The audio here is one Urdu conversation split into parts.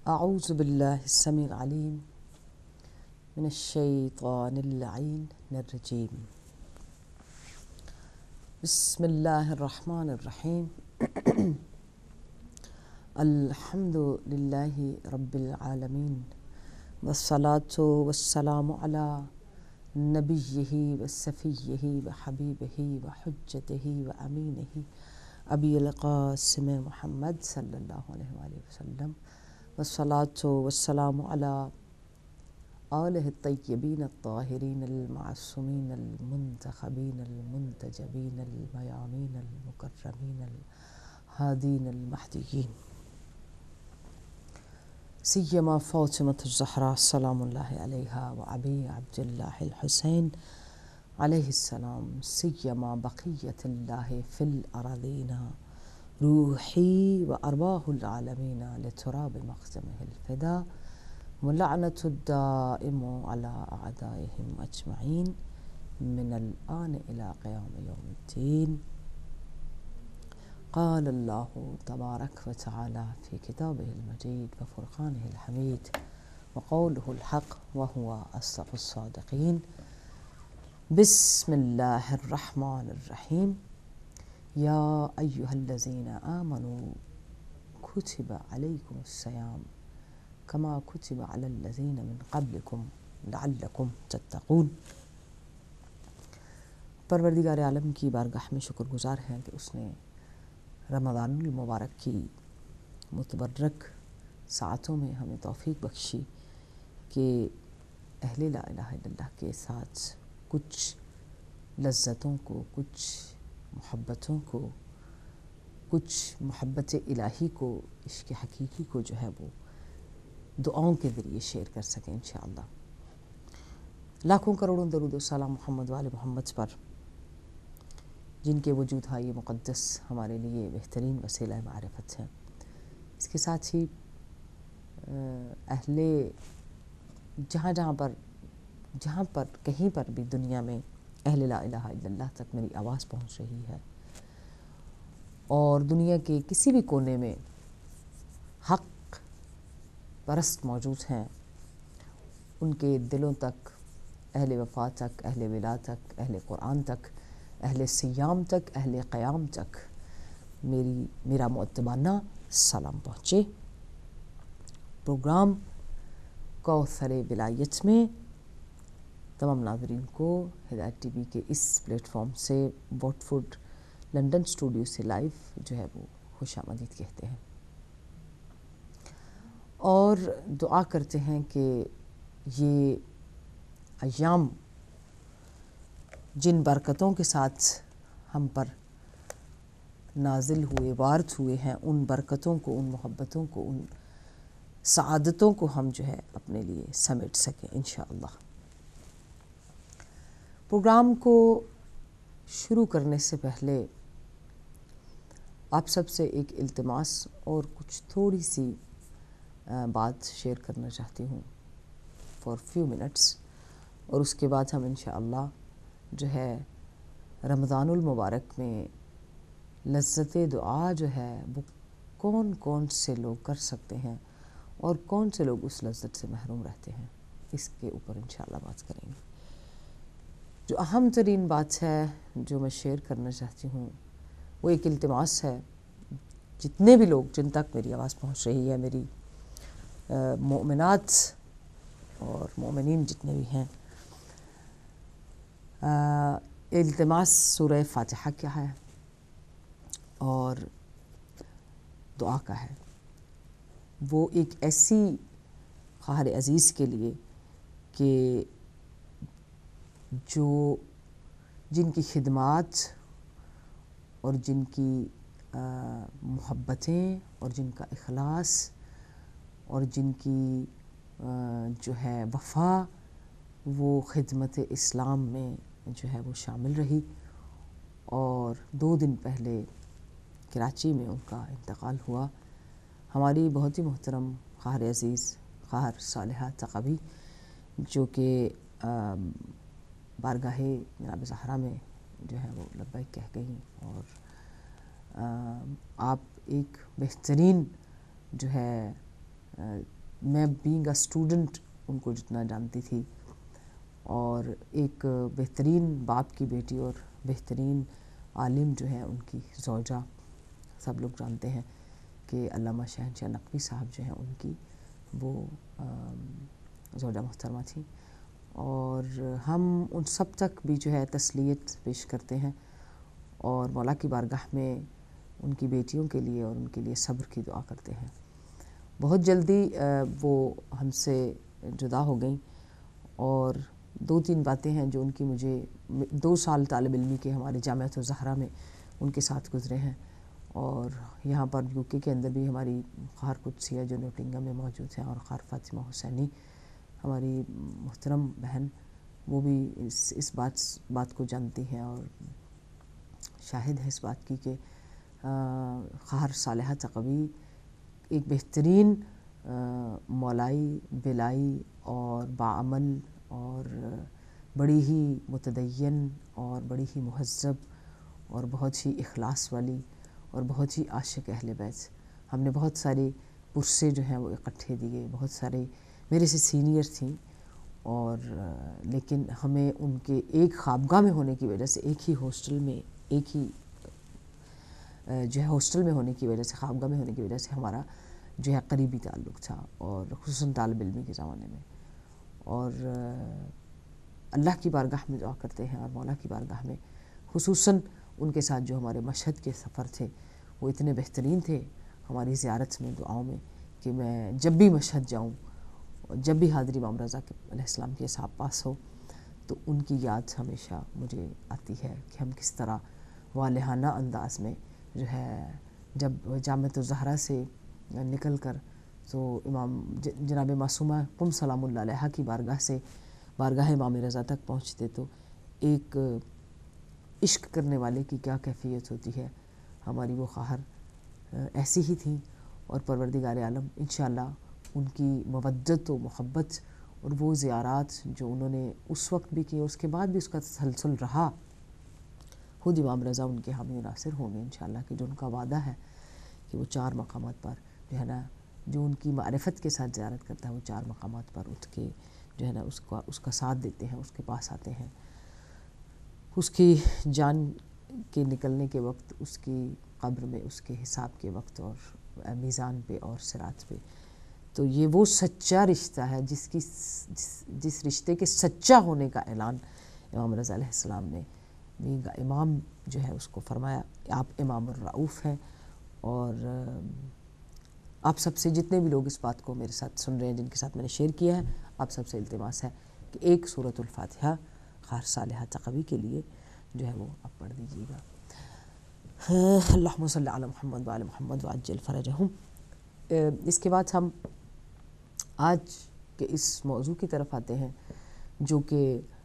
أعوذ بالله السميع العليم من الشيطان اللعين الرجيم. بسم الله الرحمن الرحيم. الحمد لله رب العالمين، والصلاة والسلام على نبيه وصفيه وحبيبه وحجته وأمينه أبي القاسم محمد صلى الله عليه وآله وسلم، والصلاة والسلام على آله الطيبين الطاهرين المعصومين المنتخبين المنتجبين الميامين المكرمين الهادين المهديين، سيما فاطمة الزهراء سلام الله عليها وأبي عبد الله الحسين عليه السلام، سيما بقية الله في الأراضين، روحي وأرواح العالمين لتراب مقدمه الفداء، ولعنة الدائم على أعدائهم أجمعين من الآن إلى قيام يوم الدين. قال الله تبارك وتعالى في كتابه المجيد وفرقانه الحميد وقوله الحق وهو أصدق الصادقين. بسم الله الرحمن الرحيم. يا أيها الذين آمنوا كتب عليكم الصيام كما كتب على الذين من قبلكم لعلكم تتقون. پروردگار عالم کی بارگاہ میں شکر گزار ہیں کہ اس نے رمضان المبارک کی متبرک ساعتوں میں ہمیں توفیق بخشی کہ اہل لا الہ الا اللہ کے ساتھ کچھ لذتوں کو، کچھ محبتوں کو، کچھ محبت الہی کو، عشق حقیقی کو جو ہے وہ دعاؤں کے ذریعے شیئر کر سکیں انشاءاللہ۔ لاکھوں کروڑوں درود و سلام محمد وآل محمد پر، جن کے وجود یہ مقدس ہمارے لیے بہترین وسیلہ معرفت ہے۔ اس کے ساتھ ہی اہل جہاں پر کہیں پر بھی دنیا میں اہل لا الہ الا اللہ تک میری آواز پہنچ رہی ہے، اور دنیا کے کسی بھی کونے میں حق پرست موجود ہیں، ان کے دلوں تک، اہل وفا تک، اہل ولا تک، اہل قرآن تک، اہل سیام تک، اہل قیام تک میرا مؤدبانہ سلام پہنچے۔ پروگرام کوثر ولایت میں تمام ناظرین کو ہدایت ٹی وی کے اس پلیٹ فارم سے، what food London studio live لائیو جو ہے وہ خوش آمدید کہتے ہیں، اور دعا کرتے ہیں کہ یہ ایام جن برکتوں کے ساتھ ہم پر نازل ہوئے، وارد ہوئے ہیں، ان برکتوں کو، ان محبتوں کو، ان سعادتوں کو ہم جو ہے اپنے لیے سمیٹ سکیں انشاءاللہ۔ پروگرام کو شروع کرنے سے پہلے آپ سب سے ایک التماس اور کچھ تھوڑی سی بات شیئر کرنا چاہتی ہوں فار فیو منٹس، اور اس کے بعد ہم انشاءاللہ جو ہے رمضان المبارک میں لذت دعا جو ہے وہ کون کون سے لوگ کر سکتے ہیں اور کون سے لوگ اس لذت سے محروم رہتے ہیں، اس کے اوپر انشاءاللہ بات کریں گے۔ جو اہم ترین بات ہے جو میں شیئر کرنا چاہتی ہوں وہ ایک التماس ہے، جتنے بھی لوگ، جن تک میری آواز پہنچ رہی ہے، میری مومنات اور مومنین جتنے بھی ہیں، التماس سورہ فاتحہ کیا ہے اور دعا کا ہے۔ وہ ایک ایسی خواہر عزیز کے لیے کہ جن کی خدمات اور جن کی محبتیں اور جن کا اخلاص اور جن کی جو ہے وفا وہ خدمت اسلام میں جو ہے وہ شامل رہی، اور 2 دن پہلے کراچی میں ان کا انتقال ہوا۔ ہماری بہت ہی محترم خواہر عزیز خواہر صالحہ تقوی، جو کہ بارگاہ جناب زہرا میں جو ہے وہ لبیک کہہ گئیں، اور آپ ایک بہترین جو ہے میں بینگ اے اسٹوڈنٹ ان کو جتنا جانتی تھی، اور ایک بہترین باپ کی بیٹی اور بہترین عالم جو ہیں ان کی زوجہ، سب لوگ جانتے ہیں کہ علامہ شہنشاہ نقوی صاحب جو ہیں ان کی وہ زوجہ محترمہ تھیں، اور ہم ان سب تک بھی جو ہے تسلیت پیش کرتے ہیں اور مولا کی بارگاہ میں ان کی بیٹیوں کے لیے اور ان کے لیے صبر کی دعا کرتے ہیں۔ بہت جلدی وہ ہم سے جدا ہو گئیں، اور 2-3 باتیں ہیں جو ان کی مجھے 2 سال طالب علمی کے ہمارے جامعۃ الزہرا میں ان کے ساتھ گزرے ہیں، اور یہاں پر UK کے اندر بھی ہماری خواہر قدسیہ جو نوٹنگھم میں موجود ہیں، اور خواہر فاطمہ حسینی ہماری محترم بہن، وہ بھی اس بات کو جانتی ہیں اور شاہد ہے اس بات کی کہ خواہر صالحہ تقوی ایک بہترین مولائی، بلائی اور باعمل اور بڑی ہی متدین اور بڑی ہی مہذب اور بہت ہی اخلاص والی اور بہت ہی عاشق اہل بیت۔ ہم نے بہت سارے پرسے جو ہیں وہ اکٹھے دیے، بہت سارے میرے سے سینئر تھیں، اور لیکن ہمیں ان کے ایک خوابگاہ میں ہونے کی وجہ سے، ایک ہی ہاسٹل میں، ایک ہی جو ہے ہاسٹل میں ہونے کی وجہ سے، خوابگاہ میں ہونے کی وجہ سے ہمارا جو ہے قریبی تعلق تھا، اور خصوصاً طالب علمی کے زمانے میں۔ اور اللہ کی بارگاہ میں دعا کرتے ہیں، اور مولا کی بارگاہ میں خصوصاً ان کے ساتھ جو ہمارے مشہد کے سفر تھے وہ اتنے بہترین تھے ہماری زیارت میں، دعاؤں میں، کہ میں جب بھی مشہد جاؤں، جب بھی حاضری امام رضا علیہ السلام کے اصحاب پاس ہو، تو ان کی یاد ہمیشہ مجھے آتی ہے کہ ہم کس طرح والہانہ انداز میں جو ہے جب جامعۃ الزہرا سے نکل کر تو امام جناب معصومہ قم سلام اللہ علیہا کی بارگاہ سے بارگاہ امام رضا تک پہنچتے، تو ایک عشق کرنے والے کی کیا کیفیت ہوتی ہے، ہماری وہ خواہر ایسی ہی تھیں، اور پروردگار عالم انشاءاللہ ان کی مودت و محبت اور وہ زیارات جو انہوں نے اس وقت بھی کی، اس کے بعد بھی اس کا تسلسل رہا، خود امام رضا ان کے حامی و ناصر ہوں گے انشاءاللہ، کہ جو ان کا وعدہ ہے کہ وہ 4 مقامات پر جو ہے نا، جو ان کی معرفت کے ساتھ زیارت کرتا ہے، وہ 4 مقامات پر اٹھ کے جو ہے نا اس کا ساتھ دیتے ہیں، اس کے پاس آتے ہیں، اس کی جان کے نکلنے کے وقت، اس کی قبر میں، اس کے حساب کے وقت، اور میزان پہ اور صراط پہ۔ تو یہ وہ سچا رشتہ ہے جس رشتے کے سچا ہونے کا اعلان امام رضا علیہ السلام نے امام جو ہے اس کو فرمایا، آپ امام الرؤوف ہیں، اور آپ سب سے جتنے بھی لوگ اس بات کو میرے ساتھ سن رہے ہیں، جن کے ساتھ میں نے شیئر کیا ہے، آپ سب سے التماس ہے کہ ایک سورۃ الفاتحہ خواہر صالحہ تقوی کے لیے جو ہے وہ آپ پڑھ دیجیے گا۔ اللہم صلی علی محمد وعلی محمد وعجل فرجہم۔ اس کے بعد ہم آج کے اس موضوع کی طرف آتے ہیں، جو کہ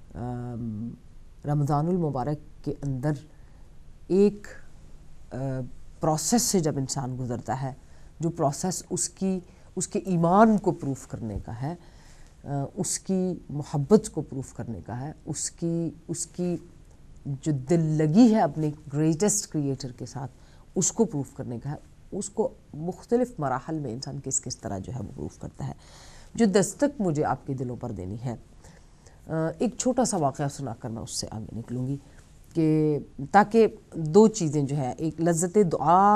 رمضان المبارک کے اندر ایک پروسیس سے جب انسان گزرتا ہے، جو پروسیس اس کے ایمان کو پروف کرنے کا ہے، اس کی محبت کو پروف کرنے کا ہے، اس کی جو دل لگی ہے اپنے گریٹسٹ کریٹر کے ساتھ، اس کو پروف کرنے کا ہے، اس کو مختلف مراحل میں انسان کس طرح جو ہے وہ پروف کرتا ہے۔ جو دستک مجھے آپ کے دلوں پر دینی ہے، ایک چھوٹا سا واقعہ سنا کر میں اس سے آگے نکلوں گی، کہ تاکہ 2 چیزیں جو ہے، ایک لذت دعا،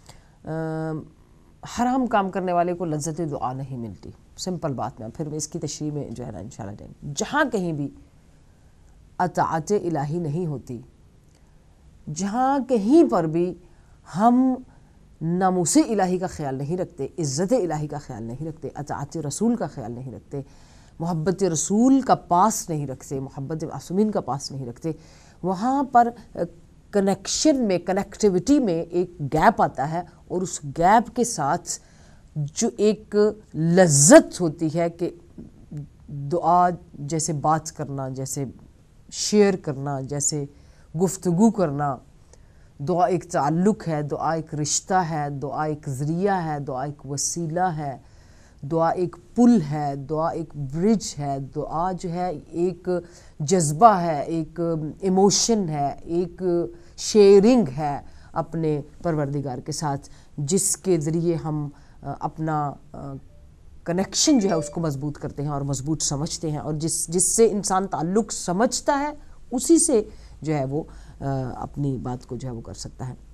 حرام کام کرنے والے کو لذت دعا نہیں ملتی، سمپل بات میں پھر اس کی تشریح میں جو ہے نا انشاءاللہ جائیں گے۔ جہاں کہیں بھی اطاعت الہی نہیں ہوتی، جہاں کہیں پر بھی ہم ناموس الہی کا خیال نہیں رکھتے، عزت الہی کا خیال نہیں رکھتے، اطاعت رسول کا خیال نہیں رکھتے، محبت رسول کا پاس نہیں رکھتے، محبت معصومین کا پاس نہیں رکھتے، وہاں پر کنیکشن میں، کنیکٹیوٹی میں ایک گیپ آتا ہے، اور اس گیپ کے ساتھ جو ایک لذت ہوتی ہے کہ دعا جیسے بات کرنا، جیسے شیئر کرنا، جیسے گفتگو کرنا، دعا ایک تعلق ہے، دعا ایک رشتہ ہے، دعا ایک ذریعہ ہے، دعا ایک وسیلہ ہے، دعا ایک پل ہے، دعا ایک برج ہے، دعا جو ہے ایک جذبہ ہے، ایک ایموشن ہے، ایک شیئرنگ ہے اپنے پروردگار کے ساتھ، جس کے ذریعے ہم اپنا کنیکشن جو ہے اس کو مضبوط کرتے ہیں اور مضبوط سمجھتے ہیں، اور جس سے انسان تعلق سمجھتا ہے اسی سے جو ہے وہ اپنی بات کو جو ہے وہ کر سکتا ہے۔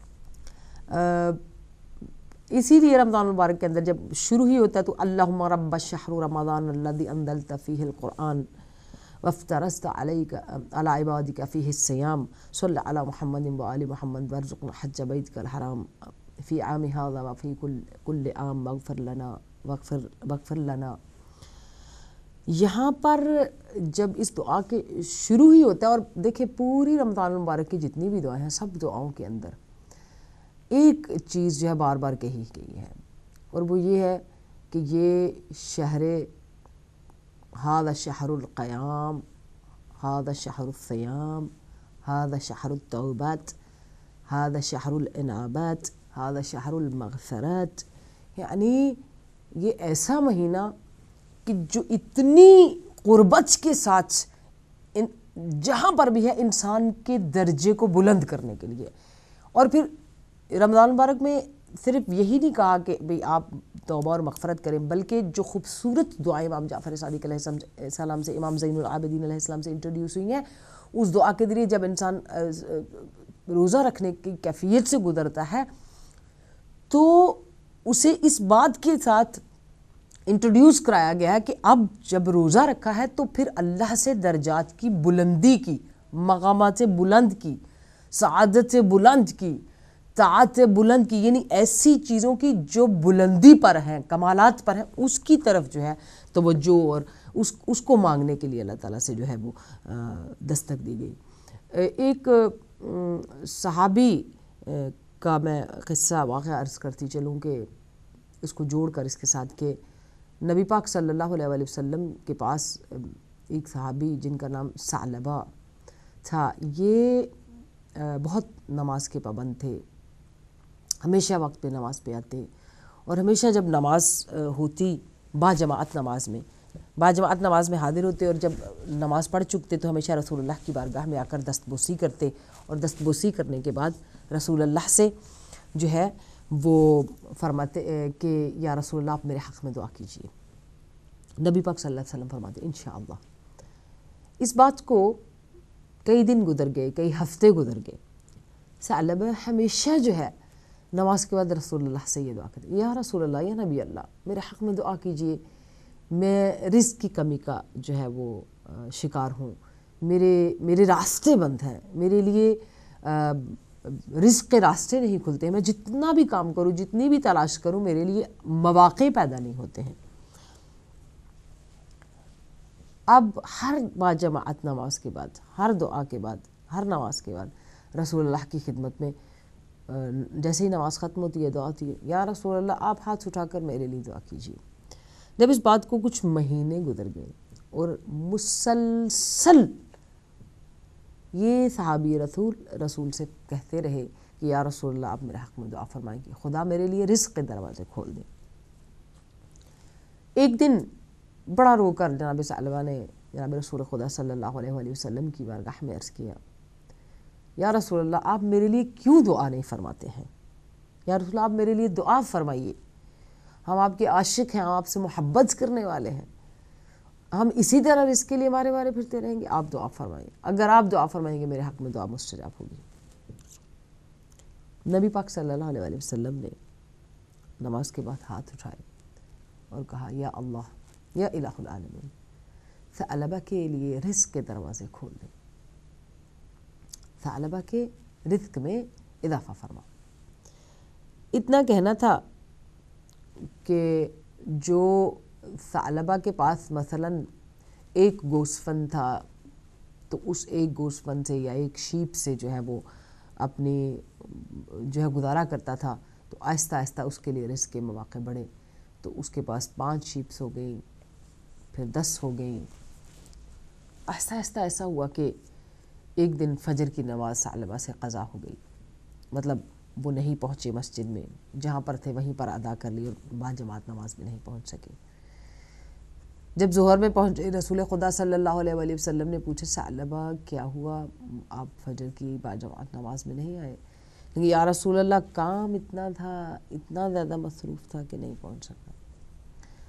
اسی لیے رمضان المبارک کے اندر جب شروع ہی ہوتا ہے تو اللہم رب الشہر رمضان الذی انزلت فیہ القرآن وافترضت علیک علی عبادک فیہ الصیام صلی علی محمد وآل محمد وارزقنا حج بیتک الحرام فی عام ھذا وفی کل عام واغفر لنا۔ یہاں پر جب اس دعا کے شروع ہی ہوتا ہے، اور دیکھیں پوری رمضان المبارک کی جتنی بھی دعائیں ہیں سب دعاؤں کے اندر ایک چیز جو ہے بار بار کہی گئی ہے، اور وہ یہ ہے کہ یہ شہر ھذا شہر القیام، ھذا شہر الصیام، ھذا شہر التوبات، ھذا شہر الانابات، ھذا شہر المغفرات، یعنی یہ ایسا مہینہ کہ جو اتنی قربت کے ساتھ جہاں پر بھی ہے انسان کے درجے کو بلند کرنے کے لیے۔ اور پھر رمضان المبارک میں صرف یہی نہیں کہا کہ بھئی آپ توبہ اور مغفرت کریں، بلکہ جو خوبصورت دعائیں امام جعفر صادق علیہ السلام سے، امام زین العابدین علیہ السلام سے انٹروڈیوس ہوئی ہیں، اس دعا کے ذریعے جب انسان روزہ رکھنے کی کیفیت سے گزرتا ہے تو اسے اس بات کے ساتھ انٹروڈیوس کرایا گیا ہے کہ اب جب روزہ رکھا ہے تو پھر اللہ سے درجات کی بلندی کی، مقامات سے بلند کی، سعادت سے بلند کی، طاعت سے بلند کی، یعنی ایسی چیزوں کی جو بلندی پر ہیں، کمالات پر ہیں، اس کی طرف جو ہے توجہ اور اس کو مانگنے کے لیے اللہ تعالیٰ سے جو ہے وہ دستک دی گئی۔ ایک صحابی کا میں قصہ واقعہ عرض کرتی چلوں کہ اس کو جوڑ کر اس کے ساتھ کہ نبی پاک صلی اللہ علیہ وآلہ وسلم کے پاس ایک صحابی جن کا نام ثعلبہ تھا، یہ بہت نماز کے پابند تھے، ہمیشہ وقت پہ نماز پہ آتے، اور ہمیشہ جب نماز ہوتی باجماعت نماز میں حاضر ہوتے، اور جب نماز پڑھ چکتے تو ہمیشہ رسول اللہ کی بارگاہ میں آ کر دستبوسی کرتے، اور دستبوسی کرنے کے بعد رسول اللہ سے جو ہے وہ فرماتے کہ یا رسول اللہ آپ میرے حق میں دعا کیجئے۔ نبی پاک صلی اللہ علیہ وسلم فرماتے انشاءاللہ۔ اس بات کو کئی دن گزر گئے، کئی ہفتے گزر گئے، ثعلبہ ہمیشہ جو ہے نماز کے بعد رسول اللہ سے یہ دعا کرتے یا رسول اللہ، یا نبی اللہ میرے حق میں دعا کیجئے، میں رزق کی کمی کا جو ہے وہ شکار ہوں، میرے راستے بند ہیں، میرے لیے رزق کے راستے نہیں کھلتے، میں جتنا بھی کام کروں، جتنی بھی تلاش کروں، میرے لیے مواقع پیدا نہیں ہوتے ہیں۔ اب ہر باجماعت نماز کے بعد، ہر دعا کے بعد، ہر نماز کے بعد رسول اللہ کی خدمت میں جیسے ہی نماز ختم ہوتی ہے دعا ہوتی ہے یا رسول اللہ آپ ہاتھ اٹھا کر میرے لیے دعا کیجیے۔ جب اس بات کو کچھ مہینے گزر گئے اور مسلسل یہ صحابی رسول سے کہتے رہے کہ یا رسول اللہ آپ میرے حق میں دعا فرمائیں کہ خدا میرے لیے رزق کے دروازے کھول دیں۔ ایک دن بڑا رو کر جناب ثعلبہ نے جناب رسول خدا صلی اللہ علیہ وآلہ وسلم کی بارگاہ میں عرض کیا یا رسول اللہ آپ میرے لیے کیوں دعا نہیں فرماتے ہیں؟ یا رسول اللہ آپ میرے لیے دعا فرمائیے، ہم آپ کے عاشق ہیں، ہم آپ سے محبت کرنے والے ہیں، ہم اسی طرح رزق کے لیے مارے پھرتے رہیں گے، آپ دعا فرمائیے، اگر آپ دعا فرمائیں گے میرے حق میں دعا مستجاب ہوگی۔ نبی پاک صلی اللہ علیہ وسلم نے نماز کے بعد ہاتھ اٹھائے اور کہا یا اللہ یا الہ العالمین، ثعلبہ کے لیے رزق کے دروازے کھول دیں، ثعلبہ کے رزق میں اضافہ فرما۔ اتنا کہنا تھا کہ جو ثعلبہ کے پاس مثلاً ایک گوسفند تھا تو اس ایک گوسفند سے یا ایک شیپ سے جو ہے وہ اپنی جو ہے گزارا کرتا تھا، تو آہستہ آہستہ اس کے لیے رزق کے مواقع بڑھے، تو اس کے پاس 5 شیپس ہو گئیں، پھر 10 ہو گئیں، آہستہ آہستہ ایسا ہوا کہ ایک دن فجر کی نماز ثعلبہ سے قضا ہو گئی، مطلب وہ نہیں پہنچے مسجد میں، جہاں پر تھے وہیں پر ادا کر لی اور باجماعت نماز میں نہیں پہنچ سکے۔ جب ظہر میں پہنچے رسول خدا صلی اللہ علیہ وآلہ وسلم نے پوچھا ثعلبہ کیا ہوا، آپ فجر کی باجماعت نماز میں نہیں آئے؟ لیکن یا رسول اللہ کام اتنا تھا، اتنا زیادہ مصروف تھا کہ نہیں پہنچ سکا۔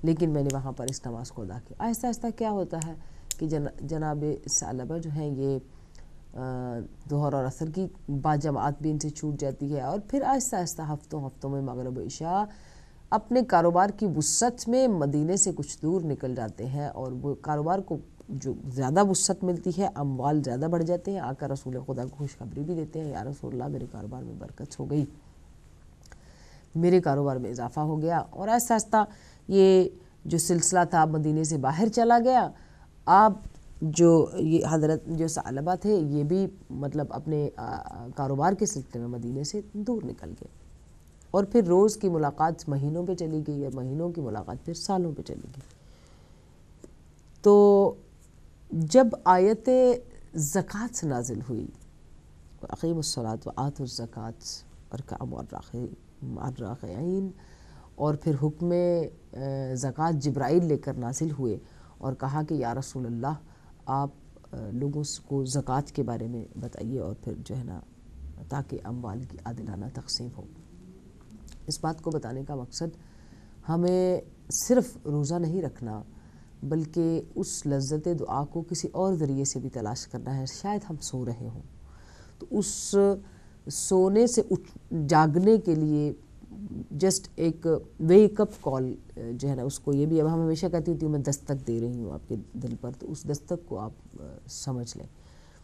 لیکن میں نے وہاں پر اس نماز کو ادا کیا۔ آہستہ آہستہ کیا ہوتا ہے کہ جناب ثعلبہ جو ہیں یہ ظہر اور عصر کی باجماعت بھی ان سے چھوٹ جاتی ہے، اور پھر آہستہ آہستہ ہفتوں میں مغرب و عشاء اپنے کاروبار کی وسعت میں مدینے سے کچھ دور نکل جاتے ہیں، اور وہ کاروبار کو جو زیادہ وسعت ملتی ہے، اموال زیادہ بڑھ جاتے ہیں، آ کر رسول خدا کو خوشخبری بھی دیتے ہیں، یا رسول اللہ میرے کاروبار میں برکت ہو گئی، میرے کاروبار میں اضافہ ہو گیا۔ اور آہستہ آہستہ یہ جو سلسلہ تھا مدینے سے باہر چلا گیا۔ آپ جو یہ حضرت جو ثعلبہ تھے یہ بھی مطلب اپنے کاروبار کے سلسلے میں مدینے سے دور نکل گئے، اور پھر روز کی ملاقات مہینوں پہ چلی گئی، اور مہینوں کی ملاقات پھر سالوں پہ چلی گئی۔ تو جب آیت زکوٰۃ نازل ہوئی، اقیموا الصلاۃ وآتوا الزکوٰۃ وارکعوا مع الراکعین، اور پھر حکم زکوٰۃ جبرائیل لے کر نازل ہوئے اور کہا کہ یا رسول اللہ آپ لوگوں کو زکوٰۃ کے بارے میں بتائیے، اور پھر جو ہے نا تاکہ اموال کی عادلانہ تقسیم ہو۔ اس بات کو بتانے کا مقصد ہمیں صرف روزہ نہیں رکھنا، بلکہ اس لذت دعا کو کسی اور ذریعے سے بھی تلاش کرنا ہے۔ شاید ہم سو رہے ہوں تو اس سونے سے جاگنے کے لیے جسٹ ایک ویک اپ کال جو ہے نا، اس کو یہ بھی اب ہم ہمیشہ کہتی ہوتی ہوں میں دستک دے رہی ہوں آپ کے دل پر، تو اس دستک کو آپ سمجھ لیں۔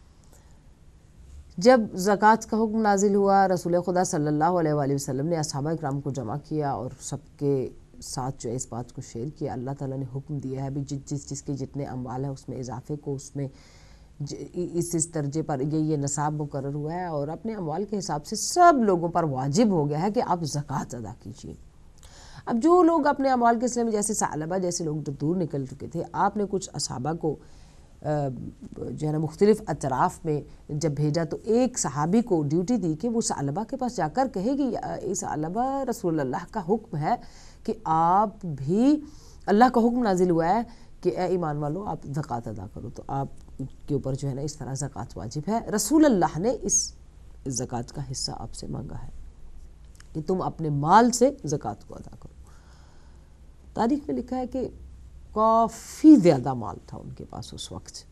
جب زکوٰۃ کا حکم نازل ہوا، رسول خدا صلی اللہ علیہ وآلہ وسلم نے اصحابہ اکرام کو جمع کیا اور سب کے ساتھ جو ہے اس بات کو شیئر کیا۔ اللہ تعالیٰ نے حکم دیا ہے بھی جس کے جتنے اموال ہیں اس میں اضافے کو، اس میں اس درجے پر یہ نصاب مقرر ہوا ہے، اور اپنے اموال کے حساب سے سب لوگوں پر واجب ہو گیا ہے کہ آپ زکوٰۃ ادا کیجیے۔ اب جو لوگ اپنے اموال کے سلسلے میں جیسے ثعلبہ جیسے لوگ جو دور نکل چکے تھے، آپ نے کچھ اصحابہ کو جو ہے نا مختلف اطراف میں جب بھیجا، تو ایک صحابی کو ڈیوٹی دی کہ وہ ثعلبہ کے پاس جا کر کہے کہ اے ثعلبہ، رسول اللہ کا حکم ہے کہ آپ بھی، اللہ کا حکم نازل ہوا ہے کہ اے ایمان والو آپ زکوٰۃ ادا کرو، تو آپ کے اوپر جو ہے نا اس طرح زکوٰۃ واجب ہے۔ رسول اللہ نے اس زکوٰۃ کا حصہ آپ سے مانگا ہے کہ تم اپنے مال سے زکوٰۃ کو ادا کرو۔ تاریخ میں لکھا ہے کہ کافی زیادہ مال تھا ان کے پاس اس وقت۔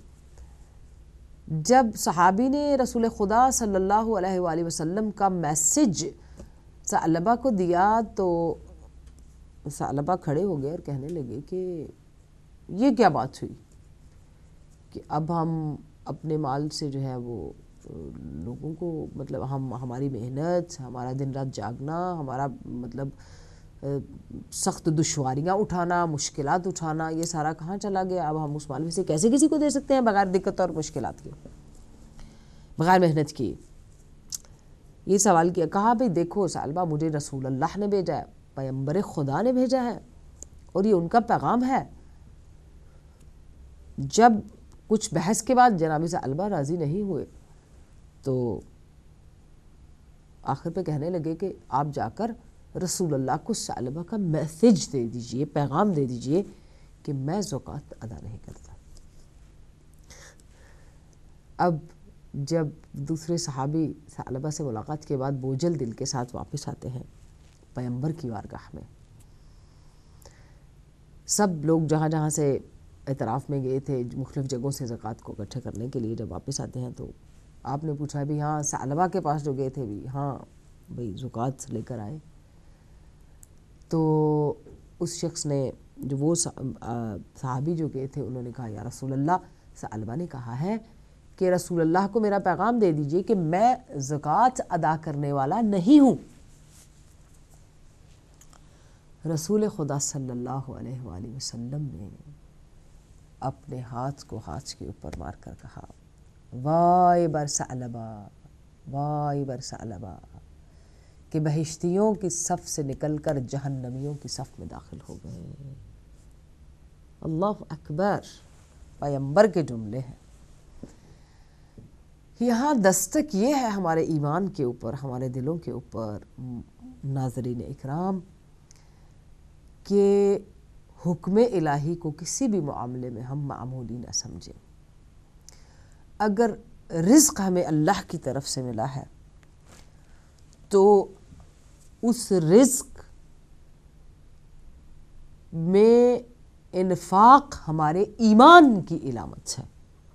جب صحابی نے رسول خدا صلی اللہ علیہ وآلہ وسلم کا میسج ثعلبہ کو دیا، تو ثعلبہ کھڑے ہو گئے اور کہنے لگے کہ یہ کیا بات ہوئی کہ اب ہم اپنے مال سے جو ہے وہ لوگوں کو، مطلب ہماری محنت، ہمارا دن رات جاگنا، ہمارا مطلب سخت دشواریاں اٹھانا، مشکلات اٹھانا، یہ سارا کہاں چلا گیا؟ اب ہم اس مال میں سے کیسے کسی کو دے سکتے ہیں بغیر دقت اور مشکلات کے، بغیر محنت کی؟ یہ سوال کیا۔ کہا بھئی دیکھو ثعلبہ، مجھے رسول اللہ نے بھیجا ہے، پیغمبر خدا نے بھیجا ہے، اور یہ ان کا پیغام ہے۔ جب کچھ بحث کے بعد جناب ثعلبہ راضی نہیں ہوئے، تو آخر پہ کہنے لگے کہ آپ جا کر رسول اللہ کو ثعلبہ کا میسج دے دیجئے، پیغام دے دیجئے کہ میں زکوٰۃ ادا نہیں کرتا۔ اب جب دوسرے صحابی ثعلبہ سے ملاقات کے بعد بوجھل دل کے ساتھ واپس آتے ہیں پیغمبر کی بارگاہ میں، سب لوگ جہاں جہاں سے اعتراف میں گئے تھے، مختلف جگہوں سے زکوٰۃ کو اکٹھے کرنے کے لیے جب واپس آتے ہیں، تو آپ نے پوچھا بھی ہاں ثعلبہ کے پاس جو گئے تھے بھی ہاں بھئی زکوٰۃ لے کر آئے؟ تو اس شخص نے، جو وہ صحابی جو گئے تھے، انہوں نے کہا یا رسول اللہ، ثعلبہ نے کہا ہے کہ رسول اللہ کو میرا پیغام دے دیجئے کہ میں زکوٰۃ ادا کرنے والا نہیں ہوں۔ رسول خدا صلی اللہ علیہ وآلہ وسلم نے اپنے ہاتھ کو ہاتھ کے اوپر مار کر کہا وائے بر ثعلبہ، وائے بر ثعلبہ، کہ بہشتیوں کی صف سے نکل کر جہنمیوں کی صف میں داخل ہو گئے۔ اللہ اکبر، پیغمبر کے جملے ہیں۔ یہاں دستک یہ ہے ہمارے ایمان کے اوپر، ہمارے دلوں کے اوپر ناظرین اکرام، کہ حکم الہی کو کسی بھی معاملے میں ہم معمولی نہ سمجھیں۔ اگر رزق ہمیں اللہ کی طرف سے ملا ہے تو اس رزق میں انفاق ہمارے ایمان کی علامت ہے.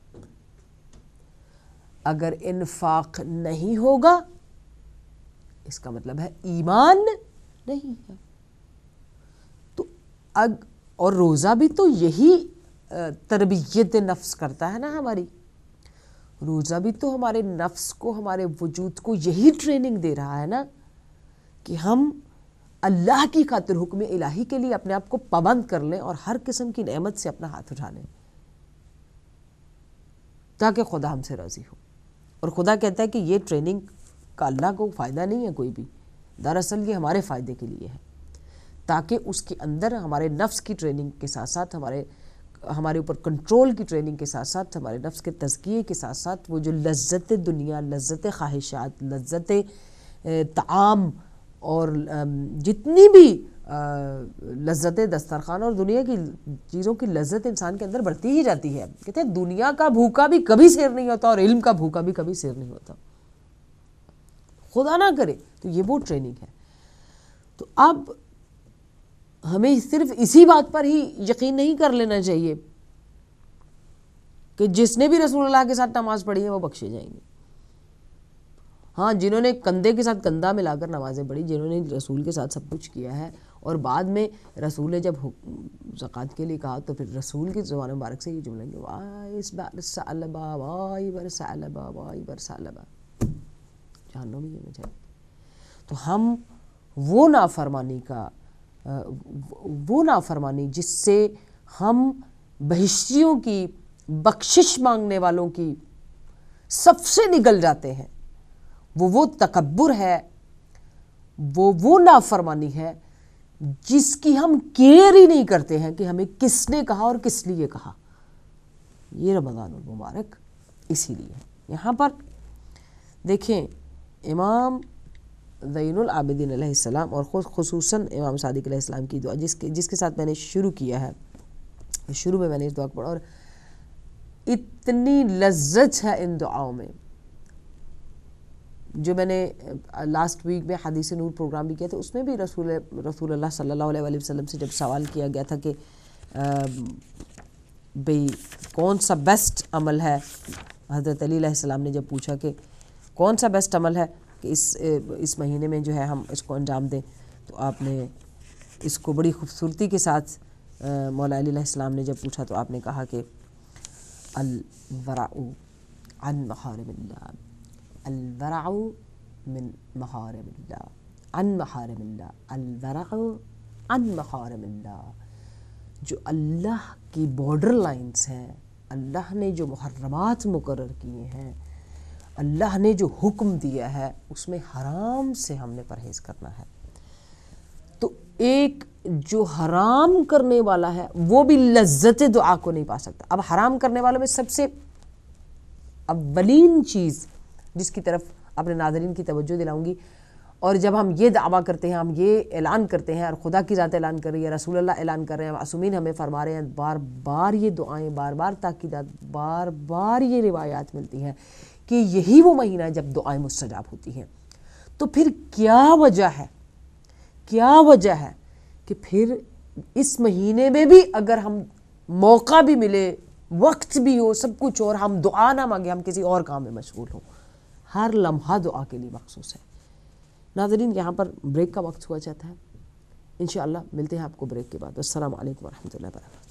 اگر انفاق نہیں ہوگا اس کا مطلب ہے ایمان نہیں ہے. تو اور روزہ بھی تو یہی تربیت نفس کرتا ہے نا ہماری. روزہ بھی تو ہمارے نفس کو، ہمارے وجود کو یہی ٹریننگ دے رہا ہے نا کہ ہم اللہ کی خاطر حکم الہی کے لیے اپنے آپ کو پابند کر لیں اور ہر قسم کی نعمت سے اپنا ہاتھ اٹھا لیں تاکہ خدا ہم سے راضی ہو. اور خدا کہتا ہے کہ یہ ٹریننگ کا اللہ کو فائدہ نہیں ہے کوئی بھی، دراصل یہ ہمارے فائدے کے لیے ہے، تاکہ اس کے اندر ہمارے نفس کی ٹریننگ کے ساتھ ساتھ ہمارے اوپر کنٹرول کی ٹریننگ کے ساتھ ساتھ ہمارے نفس کے تزکیے کے ساتھ ساتھ وہ جو لذت دنیا، لذت خواہشات، لذت طعام اور جتنی بھی لذت دسترخوان اور دنیا کی چیزوں کی لذت انسان کے اندر بڑھتی ہی جاتی ہے. کہتے ہیں دنیا کا بھوکا بھی کبھی سیر نہیں ہوتا اور علم کا بھوکا بھی کبھی سیر نہیں ہوتا. خدا نہ کرے تو یہ وہ ٹریننگ ہے. تو اب ہمیں صرف اسی بات پر ہی یقین نہیں کر لینا چاہیے کہ جس نے بھی رسول اللہ کے ساتھ نماز پڑھی ہے وہ بخشے جائیں گے. ہاں، جنہوں نے کندھے کے ساتھ کندھا ملا کر نمازیں پڑھی، جنہوں نے رسول کے ساتھ سب کچھ کیا ہے، اور بعد میں رسول نے جب زکوٰۃ کے لیے کہا تو پھر رسول کی زبان مبارک سے یہ جملہ کہ وائس بر ثعلبہ وائی بر ثعلبہ وائی بر ثعلبہ، جہنم میں یہ جائے. تو ہم وہ نافرمانی جس سے ہم بہشتیوں کی، بخشش مانگنے والوں کی سب سے نگل جاتے ہیں، وہ تکبر ہے، وہ نافرمانی ہے جس کی ہم کیئر ہی نہیں کرتے ہیں کہ ہمیں کس نے کہا اور کس لیے کہا. یہ رمضان المبارک اسی لیے. یہاں پر دیکھیں امام زین العابدین علیہ السلام اور خصوصاً امام صادق علیہ السلام کی دعا جس کے ساتھ میں نے شروع کیا ہے، شروع میں نے اس دعا کو پڑھا اور اتنی لذت ہے ان دعاؤں میں. جو میں نے لاسٹ ویک میں حدیث نور پروگرام بھی کیا تھا، اس میں بھی رسول اللہ صلی اللہ علیہ وآلہ وسلم سے جب سوال کیا گیا تھا کہ بھئی کون سا بیسٹ عمل ہے، حضرت علی علیہ السلام نے جب پوچھا کہ کون سا بیسٹ عمل ہے کہ اس مہینے میں جو ہے ہم اس کو انجام دیں، تو آپ نے اس کو بڑی خوبصورتی کے ساتھ مولا علی علیہ السلام نے جب پوچھا تو آپ نے کہا کہ الورع عن محارم اللہ، الورع من محارم اللہ، عن محارم اللہ، الورع عن محارم اللہ. جو اللہ کی بارڈر لائنز ہیں، اللہ نے جو محرمات مقرر کیے ہیں، اللہ نے جو حکم دیا ہے، اس میں حرام سے ہم نے پرہیز کرنا ہے. تو ایک جو حرام کرنے والا ہے وہ بھی لذت دعا کو نہیں پا سکتا. اب حرام کرنے والوں میں سب سے اولین چیز جس کی طرف اپنے ناظرین کی توجہ دلاؤں گی، اور جب ہم یہ دعویٰ کرتے ہیں، ہم یہ اعلان کرتے ہیں، اور خدا کی ذات اعلان کر رہی ہے، رسول اللہ اعلان کر رہے ہیں، معصومین ہمیں فرما رہے ہیں، بار بار یہ دعائیں، بار بار تاکیدات، بار بار یہ روایات ملتی ہیں کہ یہی وہ مہینہ ہے جب دعائیں مستجاب ہوتی ہیں. تو پھر کیا وجہ ہے کہ پھر اس مہینے میں بھی اگر ہم موقع بھی ملے، وقت بھی ہو، سب کچھ ہو، اور ہم دعا نہ مانگے، ہم کسی اور کام میں مشغول ہوں. ہر لمحہ دعا کے لیے مخصوص ہے. ناظرین یہاں پر بریک کا وقت ہوا چاہتا ہے، انشاءاللہ ملتے ہیں آپ کو بریک کے بعد. السلام علیکم ورحمۃ اللہ وبرکاتہ.